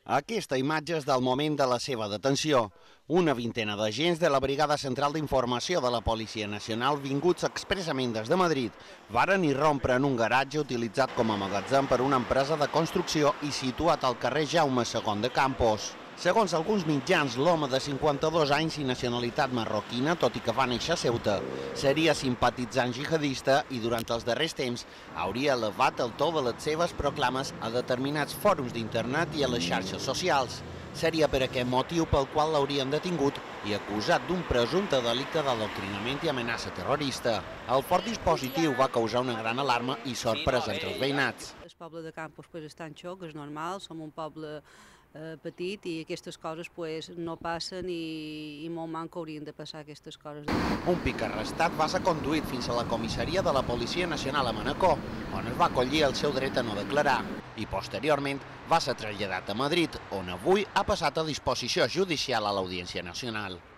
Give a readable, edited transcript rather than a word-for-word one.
Aquesta imatge és del moment de la seva detenció. Una vintena d'agents de la Brigada Central d'Informació de la Policia Nacional, vinguts expressament des de Madrid, varen irrompre en un garatge utilitzat com a magatzem per una empresa de construcció i situat al carrer Jaume II de Campos. Segons alguns mitjans, l'home de 52 anys i nacionalitat marroquina, tot i que va néixer a Ceuta, seria simpatitzant jihadista i durant els darrers temps hauria elevat el to de les seves proclames a determinats fòrums d'internet i a les xarxes socials. Seria per aquest motiu pel qual l'haurien detingut i acusat d'un presumpte delicte d'adoctrinament i amenaça terrorista. El fort dispositiu va causar una gran alarma i sorpresa entre els veïnats. El poble de Campos està en xoc, és normal, som un poble petit i aquestes coses no passen i molt manco haurien de passar aquestes coses. Un pic arrestat va ser conduït fins a la comissaria de la Policia Nacional a Manacor, on es va acollir el seu dret a no declarar, i posteriorment va ser traslladat a Madrid, on avui ha passat a disposició judicial a l'Audiència Nacional.